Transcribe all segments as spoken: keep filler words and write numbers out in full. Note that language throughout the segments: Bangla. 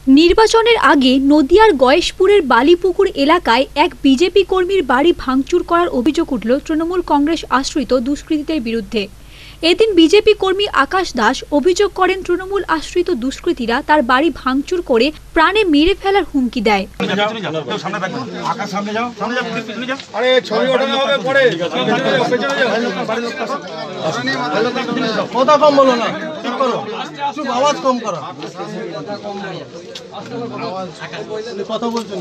নির্বাচনের আগে নদিয়ার গয়েশপুরের বালিপুকুর এলাকায় এক বিজেপি কর্মীর বাড়ি ভাঙচুর করার অভিযোগ উঠল তৃণমূল কংগ্রেস আশ্রিত দুষ্কৃতীদের বিরুদ্ধে। এদিন বিজেপি কর্মী আকাশ দাস অভিযোগ করেন তৃণমূল আশ্রিত দুষ্কৃতীরা তার বাড়ি ভাঙচুর করে প্রাণে মেরে ফেলার হুমকি দেয়। কথা বলছেন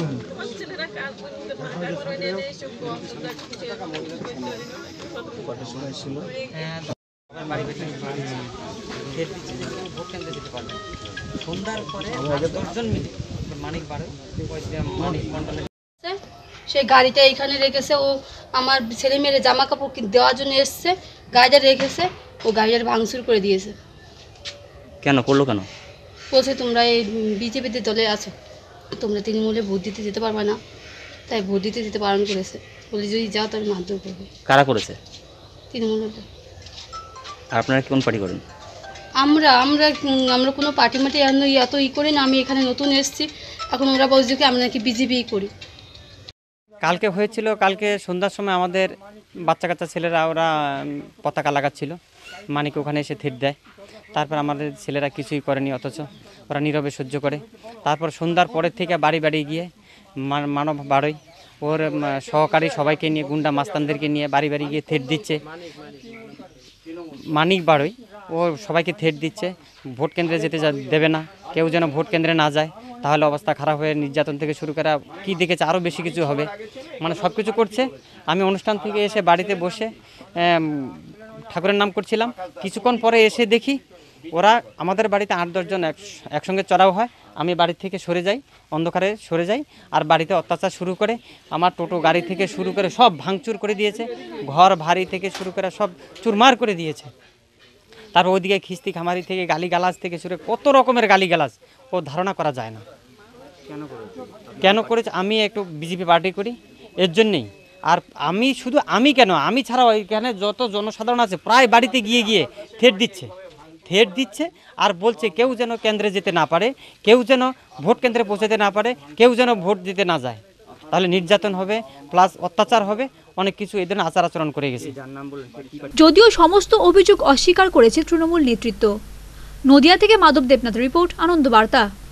সন্ধ্যার পরে দশজন মিলে মানিক বাড়ে মানিক মন্ডলে সেই গাড়িটা এইখানে রেখেছে। ও আমার ছেলে মেয়ের জামা কাপড় দেওয়ার জন্য এসছে, গাড়িটা রেখেছে, ও গাড়িটার ভাঙচুর করে দিয়েছে। কেন করলো? কেন বলছে তোমরা এই বিজেপিতে দলে আছো, তোমরা তৃণমূলে ভোট দিতে যেতে পারবে না, তাই ভোট দিতে যেতে বারণ করেছে। বলে যদি যাও তাহলে মারধর করবে। কারা করেছে? তৃণমূলের। আর আপনারা কোন পার্টি করেন? আমরা আমরা আমরা কোনো পার্টি মাটি এত ই করি না। আমি এখানে নতুন এসেছি, এখন ওরা বলছে কি আমরা নাকি বিজেপি করি। কালকে হয়েছিল, কালকে সন্ধ্যার সময় আমাদের বাচ্চা কাচ্চা ছেলেরা ওরা পতাকা লাগাচ্ছিল, মানিক ওখানে এসে থিট দেয়। তারপর আমাদের ছেলেরা কিছুই করেনি, অথচ ওরা নীরবে সহ্য করে। তারপর সন্ধ্যার পরের থেকে বাড়ি বাড়ি গিয়ে মানব বাড়ই ওর সহকারী সবাইকে নিয়ে, গুন্ডা মাস্তানদেরকে নিয়ে বাড়ি বাড়ি গিয়ে থিট দিচ্ছে। মানিক বাড়ই ও সবাইকে থিট দিচ্ছে, ভোট কেন্দ্রে যেতে দেবে না, কেউ যেন ভোট কেন্দ্রে না যায়, তাহলে অবস্থা খারাপ হয়ে নির্যাতন থেকে শুরু করে কী দেখেছে আরও বেশি কিছু হবে, মানে সব কিছু করছে। আমি অনুষ্ঠান থেকে এসে বাড়িতে বসে ঠাকুরের নাম করছিলাম, কিছুক্ষণ পরে এসে দেখি ওরা আমাদের বাড়িতে আট দশজন একসঙ্গে চড়াও হয়। আমি বাড়ি থেকে সরে যাই, অন্ধকারে সরে যাই, আর বাড়িতে অত্যাচার শুরু করে আমার টোটো গাড়ি থেকে শুরু করে সব ভাঙচুর করে দিয়েছে, ঘর ভারী থেকে শুরু করে সব চুরমার করে দিয়েছে। তারপর ওইদিকে খিস্তি খামারি থেকে গালিগালাজ থেকে শুরু কত রকমের গালিগালাজ, ও ধারণা করা যায় না। কেন কেন করেছে? আমি একটু বিজেপি পার্টি করি, এর জন্যেই। আর আমি শুধু আমি কেন, আমি ছাড়াও এখানে যত জনসাধারণ আছে প্রায় বাড়িতে গিয়ে গিয়ে থ্রেট দিচ্ছে থ্রেট দিচ্ছে আর বলছে কেউ যেন কেন্দ্রে যেতে না পারে, কেউ যেন ভোট কেন্দ্রে পৌঁছাতে না পারে, কেউ যেন ভোট দিতে না যায়, তাহলে নির্যাতন হবে, প্লাস অত্যাচার হবে, অনেক কিছু এই ধরনের আচার আচরণ করে গেছে। যদিও সমস্ত অভিযোগ অস্বীকার করেছে তৃণমূল নেতৃত্ব। নদিয়া থেকে মাধব দেবনাথ রিপোর্ট, আনন্দ বার্তা।